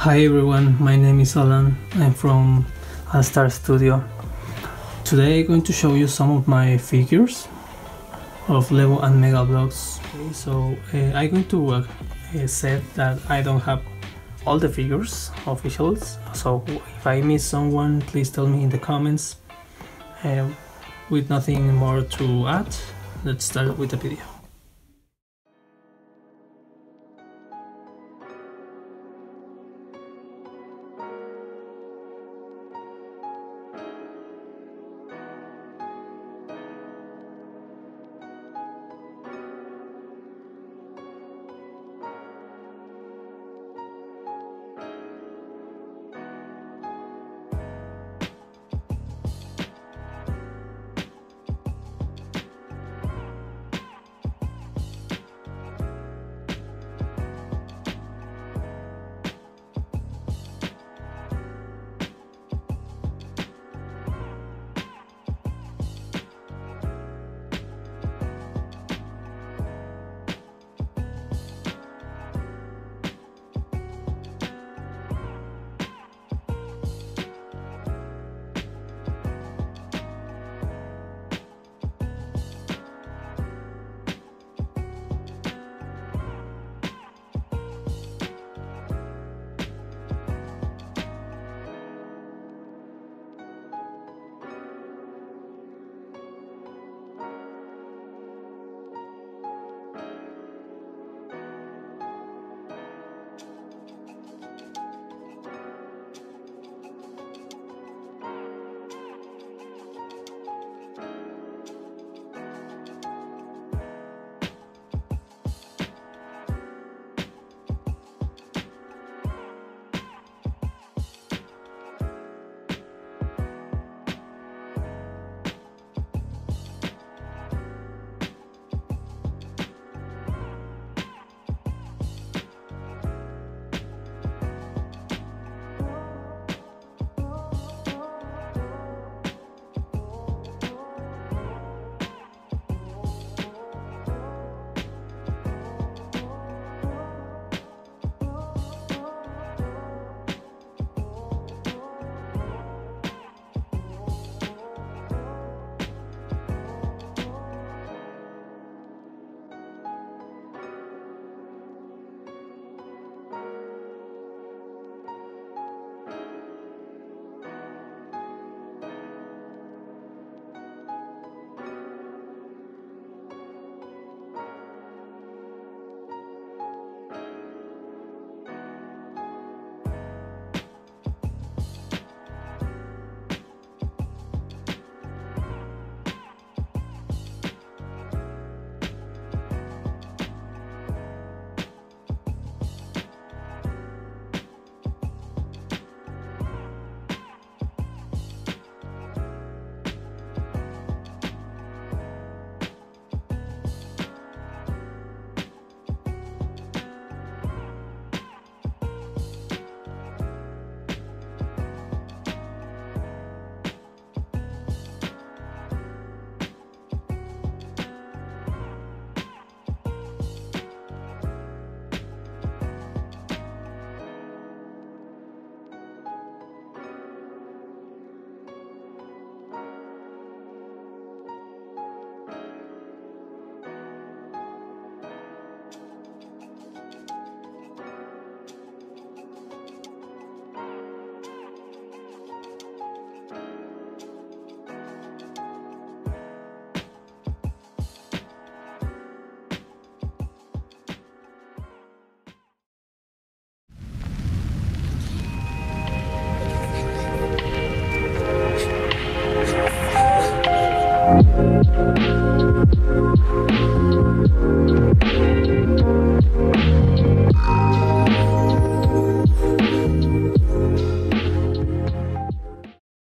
Hi everyone, my name is Alan. I'm from Star Studio. Today I'm going to show you some of my figures of Lego and Megabloks. So I'm going to say that I don't have all the figures officials, so if I miss someone, please tell me in the comments. With nothing more to add, let's start with the video.